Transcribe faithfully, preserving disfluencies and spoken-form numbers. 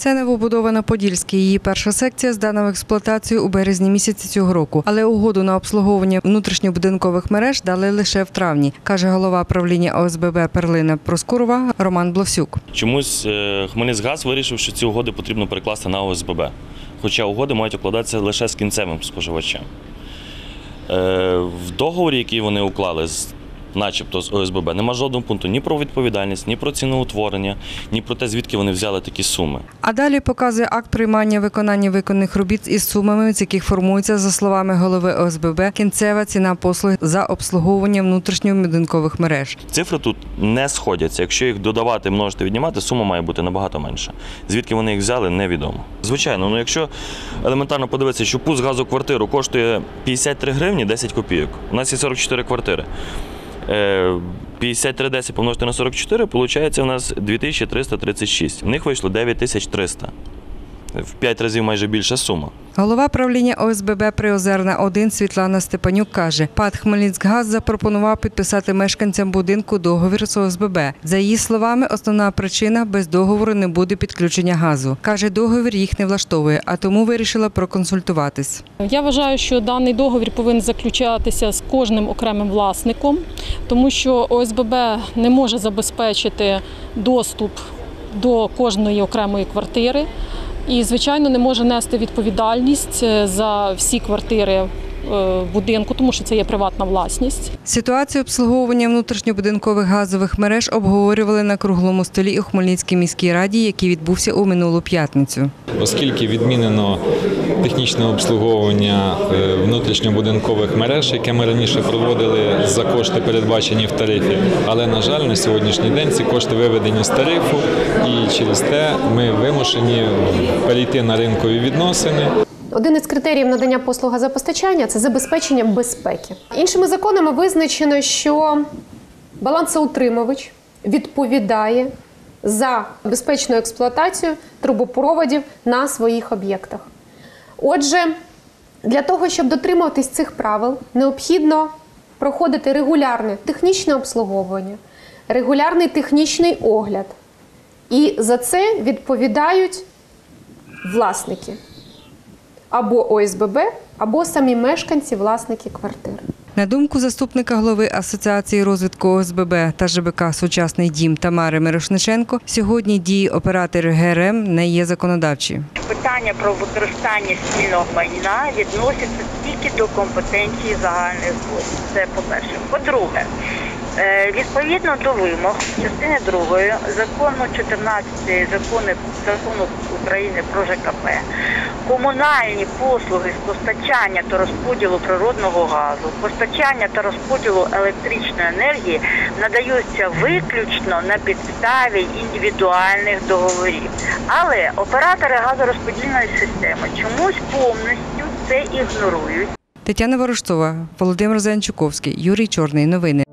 Це новобудова на Подільській. Її перша секція здана в експлуатацію у березні місяці цього року. Але угоду на обслуговування внутрішньобудинкових мереж дали лише в травні, каже голова правління О С Б Б «Перлина Проскурова» Роман Бловсюк. Чомусь Хмельницькгаз вирішив, що ці угоди потрібно перекласти на О С Б Б. Хоча угоди мають укладатися лише з кінцевим споживачем. В договорі, який вони уклали з начебто з О С Б Б, нема жодного пункту ні про відповідальність, ні про ціноутворення, ні про те, звідки вони взяли такі суми. А далі показує акт приймання виконання виконаних робіт із сумами, з яких формується, за словами голови О С Б Б, кінцева ціна послуг за обслуговування внутрішньобудинкових мереж. Цифри тут не сходяться. Якщо їх додавати, множити, віднімати, сума має бути набагато менша. Звідки вони їх взяли, невідомо. Звичайно, ну якщо елементарно подивитися, що пуск газу квартиру коштує п'ятдесят три гривні десять копійок, у нас є сорок чотири квартири. п'ятдесят три десять помножити на сорок чотири, виходить у нас дві тисячі триста тридцять шість. В них вийшло дев'ять тисяч триста. В п'ять разів майже більша сума. Голова правління О С Б Б «Приозерна один» Світлана Степанюк каже, ПАТ «Хмельницькгаз» запропонував підписати мешканцям будинку договір з О С Б Б. За її словами, основна причина – без договору не буде підключення газу. Каже, договір їх не влаштовує, а тому вирішила проконсультуватись. Я вважаю, що даний договір повинен заключатися з кожним окремим власником, тому що О С Б Б не може забезпечити доступ до кожної окремої квартири. І, звичайно, не може нести відповідальність за всі квартири будинку, тому що це є приватна власність. Ситуацію обслуговування внутрішньобудинкових газових мереж обговорювали на круглому столі у Хмельницькій міській раді, який відбувся у минулу п'ятницю. Оскільки відмінено технічне обслуговування внутрішньобудинкових мереж, яке ми раніше проводили за кошти, передбачені в тарифі, але, на жаль, на сьогоднішній день ці кошти виведені з тарифу, і через те ми вимушені перейти на ринкові відносини. Один із критеріїв надання послуг газопостачання – це забезпечення безпеки. Іншими законами визначено, що балансоутримувач відповідає за безпечну експлуатацію трубопроводів на своїх об'єктах. Отже, для того, щоб дотримуватись цих правил, необхідно проходити регулярне технічне обслуговування, регулярний технічний огляд. І за це відповідають власники. Або О С Б Б, або самі мешканці, власники квартир. На думку заступника голови Асоціації розвитку О С Б Б та Ж Б К «Сучасний дім» Тамари Мирошниченко, сьогодні дії операторів Г Р М не є законодавчі. Питання про використання спільного майна відносяться тільки до компетенції загальних згод. Це по-перше. По-друге, відповідно до вимог частини другої закону чотирнадцятої закону, закону України про Ж К П, комунальні послуги з постачання та розподілу природного газу, постачання та розподілу електричної енергії надаються виключно на підставі індивідуальних договорів. Але оператори газорозподільної системи чомусь повністю це ігнорують. Тетяна Ворожцова, Володимир Зеленчуковський, Юрій Чорний. Новини.